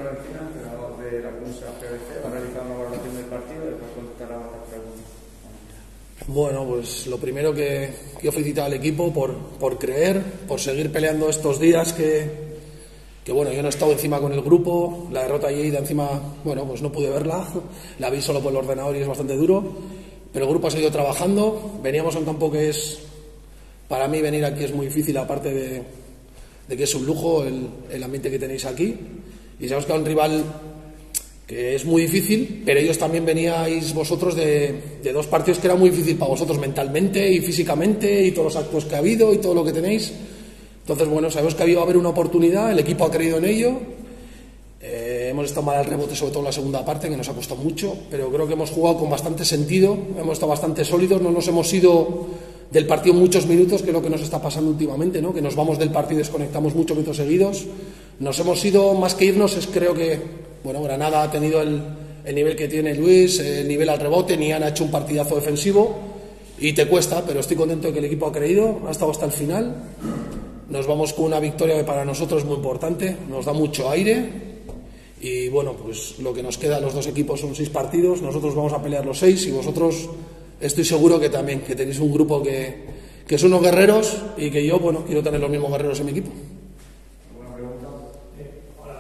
ahora al final, entrenador de la Cunsa PBC, va a realizar una valoración del partido y después contestará otras preguntas. Bueno, pues lo primero que quiero felicitar al equipo por creer, por seguir peleando estos días que bueno, yo no he estado encima con el grupo, la derrota allí de encima, bueno, pues no pude verla, la vi solo por el ordenador y es bastante duro, pero el grupo ha seguido trabajando, veníamos a un campo que es, para mí venir aquí es muy difícil, aparte de que es un lujo el ambiente que tenéis aquí, y sabemos que es un rival que es muy difícil, pero ellos también veníais vosotros de dos partidos que era muy difícil para vosotros mentalmente y físicamente y todos los actos que ha habido y todo lo que tenéis. Entonces, bueno, sabemos que ha haber una oportunidad, el equipo ha creído en ello, hemos estado mal al rebote, sobre todo en la segunda parte, que nos ha costado mucho, pero creo que hemos jugado con bastante sentido, hemos estado bastante sólidos, no nos hemos ido del partido muchos minutos, que es lo que nos está pasando últimamente, ¿no? Que nos vamos del partido y desconectamos muchos minutos seguidos, nos hemos ido, más que irnos, creo que, bueno, Granada ha tenido el nivel que tiene Luis, el nivel al rebote, Nian ha hecho un partidazo defensivo, y te cuesta, pero estoy contento de que el equipo ha creído, ha estado hasta el final. Nos vamos con una victoria que para nosotros es muy importante, nos da mucho aire y bueno, pues lo que nos queda a los dos equipos son 6 partidos, nosotros vamos a pelear los 6 y vosotros estoy seguro que también, que tenéis un grupo que son unos guerreros y que yo, bueno, quiero tener los mismos guerreros en mi equipo. ¿Alguna pregunta? Hola,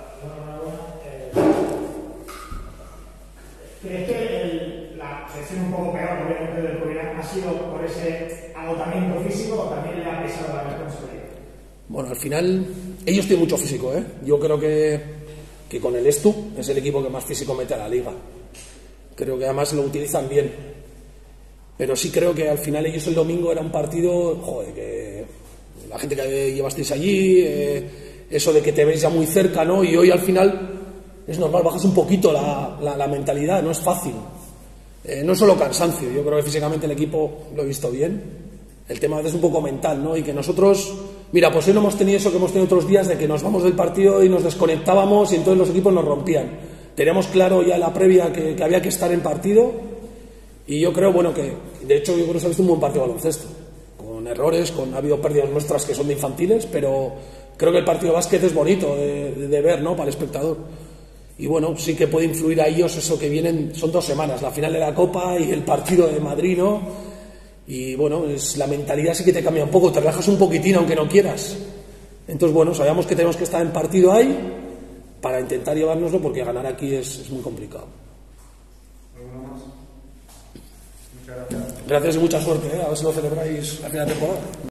¿crees que la sesión un poco peor obviamente del Covirán ha sido por ese agotamiento físico o también le ha pesado la responsabilidad? Bueno, al final, ellos tienen mucho físico, ¿eh? Yo creo que con el Estu es el equipo que más físico mete a la liga. Creo que además lo utilizan bien. Pero sí creo que al final ellos el domingo era un partido, joder, que la gente que llevasteis allí, eso de que te veis ya muy cerca, ¿no? Y hoy al final es normal, bajas un poquito la mentalidad, no es fácil. No es solo cansancio, yo creo que físicamente el equipo lo he visto bien. El tema es un poco mental, ¿no? Y que nosotros, mira, pues hoy no hemos tenido eso que hemos tenido otros días de que nos vamos del partido y nos desconectábamos y entonces los equipos nos rompían. Teníamos claro ya en la previa que había que estar en partido y yo creo, bueno, que de hecho yo creo que se ha visto un buen partido de baloncesto, con errores, ha habido pérdidas nuestras que son de infantiles, pero creo que el partido de básquet es bonito de ver, ¿no? Para el espectador. Y bueno, sí que puede influir a ellos eso que vienen, son 2 semanas, la final de la Copa y el partido de Madrid, ¿no? Y bueno, la mentalidad sí que te cambia un poco, te relajas un poquitín aunque no quieras. Entonces, bueno, sabíamos que tenemos que estar en partido ahí para intentar llevárnoslo porque ganar aquí es muy complicado. ¿Alguna más? Muchas gracias. Gracias y mucha suerte, ¿eh? A ver si lo celebráis la final de temporada.